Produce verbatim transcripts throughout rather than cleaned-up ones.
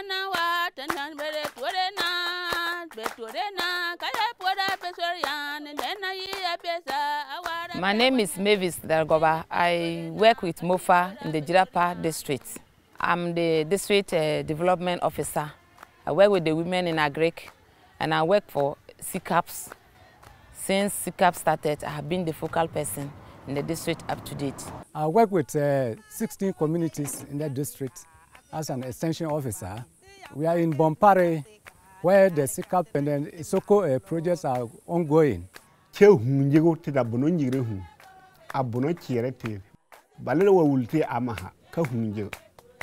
My name is Mavis Dargoba. I work with MOFA in the Jirapa district. I'm the district uh, development officer. I work with the women in Agric, and I work for C CAPS. Since C CAPS started, I have been the focal person in the district up to date. I work with uh, sixteen communities in that district as an extension officer. We are in Bompare, where the C CAP and the Isoko uh, projects are ongoing. Cheu hunjego te da bono nyire hu abono chiere te balele wa wulte amaha ka hunjego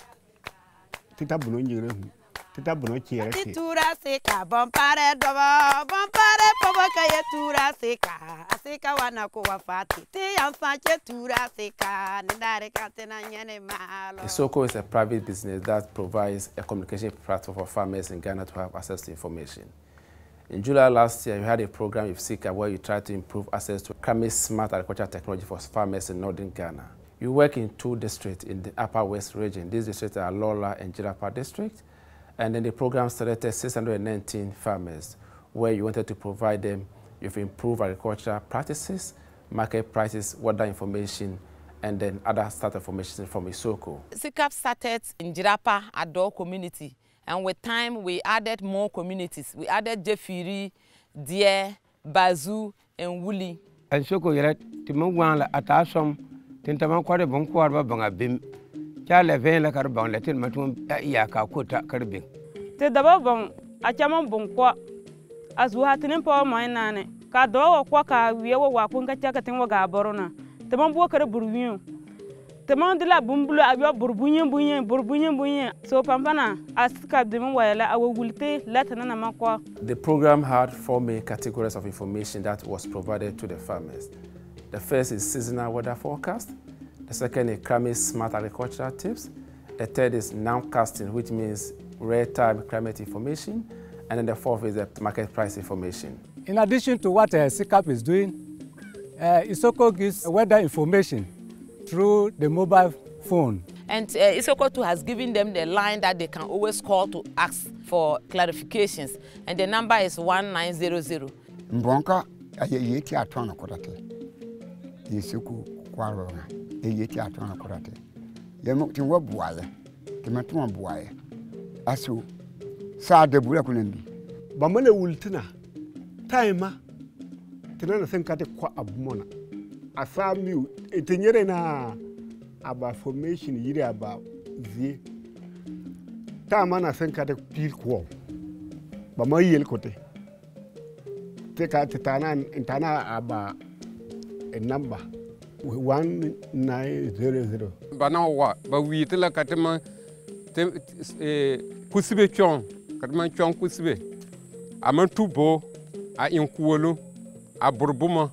tita bono nyire hu tita bono chiere te tura seka bompare dobo bompare pobo ka ye tura seka aseka wana ko wafati te amfache tura seka ndare katena nyane malo. Isoko is a private business that provides a communication platform for farmers in Ghana to have access to information. In July last year, we had a program with C CAP where we tried to improve access to Krami smart agricultural technology for farmers in northern Ghana. We work in two districts in the Upper West region. These districts are Lola and Jirapa district. And then the program selected six hundred nineteen farmers where you wanted to provide them with improved agricultural practices, market prices, weather information, and then other start information from Isoko. C CAP started in Jirapa Ado community. And with time, we added more communities. We added Jefiri, Deer, Bazoo, and Wuli. And so, you Timuan Atasom, Tintaman Quade Bonquarba Bangabim, Charle Vela Carbon, Latin Matum, Yaka Kuta Carbin. The Dababon, Achaman Bonqua, as we had in Paul Mainane, Cado or Quaka, we were Wapunga Chakatinwaga Borona, the Mamboka Bourbion. The Mount de la Bumbula, Abia Bourbunian Bunyan, Bourbunian Bunyan. So Pampana, as Cap de Mwala, I will take Latin and Makwa. The program had four main categories of information that was provided to the farmers. The first is seasonal weather forecast. The second is Krami smart agricultural tips. The third is nowcasting, which means real-time climate information. And then the fourth is the market price information. In addition to what uh, C CAP is doing, uh, Isoko gives weather information through the mobile phone. And uh, Isoko too has given them the line that they can always call to ask for clarifications. And the number is one nine zero zero. Mbonka aye yeti atwana kodate. Yisuku kwaro na. E yeti atwana kodate. Yemo tinwa buaye. Timatuma buaye. Asu sa de bula kunembi. Bamane wultina. Taima. Tinana senkate kwa abumona. Asami etenyere na aba formation yiri aba zie tama na senka de pil ko ba mayel kote te ka tana intana aba a number one nine zero zero bana wa ba witela katema te eh kusibe chon katema chon kusibe amantubo a inkuolo a burbuma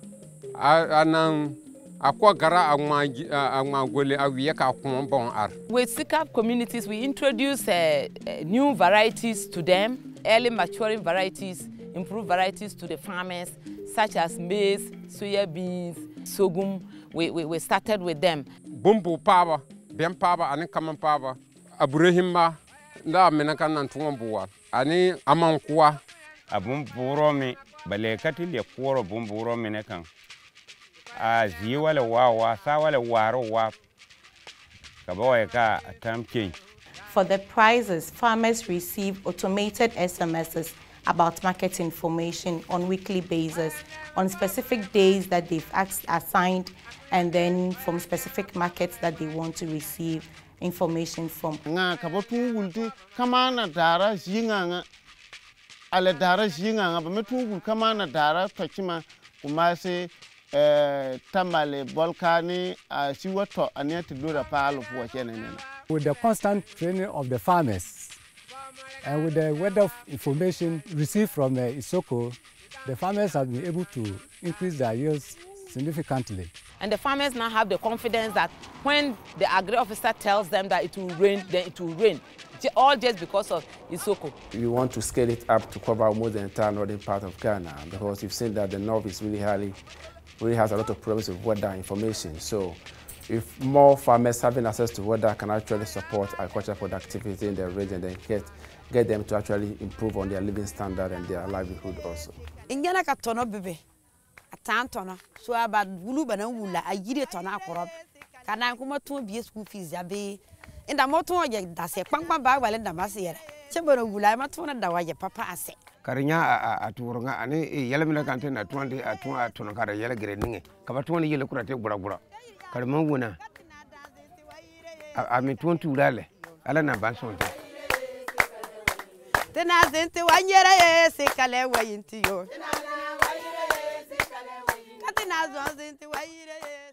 With C CAP communities, we introduce uh, uh, new varieties to them, early maturing varieties, improved varieties to the farmers, such as maize, soya beans, sorghum. We, we, we started with them. Bumbu pava, ben pava, ane kaman pava, aburehimba, nda menaka nantuambuwa, ane amankwa, abumburo mi balekati le koro bumburo menekan. As you wale wa wa sa wale waro wa kaboy ka tam change. For the prizes, farmers receive automated S M Ses about market information on weekly basis, on specific days that they've asked, assigned, and then from specific markets that they want to receive information from. Nga kabotu wulti kamana dara jinganga ale dara jinganga ba metu wul kamana dara tokima kumase tamale volcani siwato aneti dura palo for chenene. With the constant training of the farmers and with the weather information received from uh, Isoko, the farmers have been able to increase their yields significantly. And the farmers now have the confidence that when the agri officer tells them that it will rain, then it will rain. All just because of Isoko. We want to scale it up to cover almost the entire northern part of Ghana because we've seen that the north is really highly, really has a lot of problems with weather information. So If more farmers having access to water can actually support agricultural productivity in the region, then get, get them to actually improve on their living standard and their livelihood also. Ingana ka tono bebe, atan tono, so about wulu bana wula, a yire tono akorob. Kana kuma tuwa biye school fees ya be, inda moto waje dase, pang pang bag wale nda masiyere. Chebona wula, ma tuwa na waje papa ase. Karinya a tuuranga ane yele mina kante na tuande a tuwa a tuwa kara yele gere ninge. Kaba tuwani yele kurate bura bura. Karima wuna a mi tuwan tuulale ala na ban sonte. Tena zinti wanyere ye sikale wayinti yo. Katina zon zinti wayire ye.